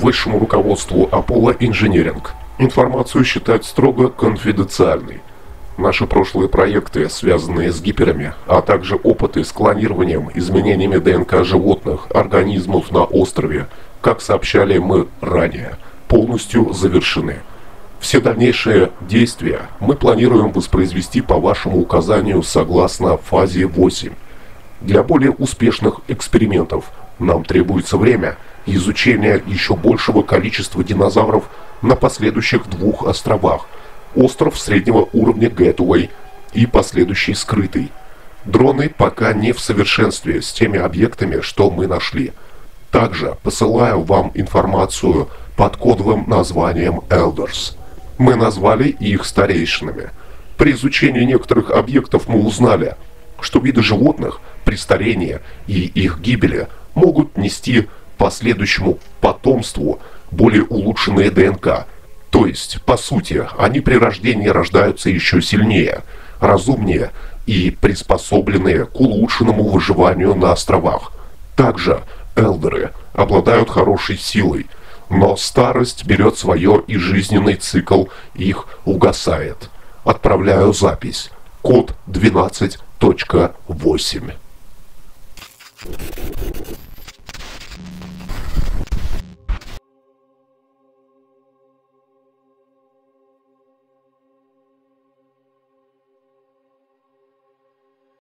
высшему руководству Apollo Engineering. Информацию считать строго конфиденциальной. Наши прошлые проекты, связанные с гиперами, а также опыты с клонированием, изменениями ДНК животных, организмов на острове, как сообщали мы ранее, полностью завершены. Все дальнейшие действия мы планируем воспроизвести по вашему указанию согласно фазе 8. Для более успешных экспериментов нам требуется время и изучение еще большего количества динозавров на последующих 2 островах. Остров среднего уровня Гэтуэй и последующий скрытый. Дроны пока не в совершенстве с теми объектами, что мы нашли. Также посылаю вам информацию под кодовым названием Elders. Мы назвали их старейшинами. При изучении некоторых объектов мы узнали, что виды животных при старении и их гибели могут нести последующему потомству более улучшенные ДНК. То есть, по сути, они при рождении рождаются еще сильнее, разумнее и приспособленные к улучшенному выживанию на островах. Также элдеры обладают хорошей силой, но старость берет свое и жизненный цикл их угасает. Отправляю запись. Код 12.8.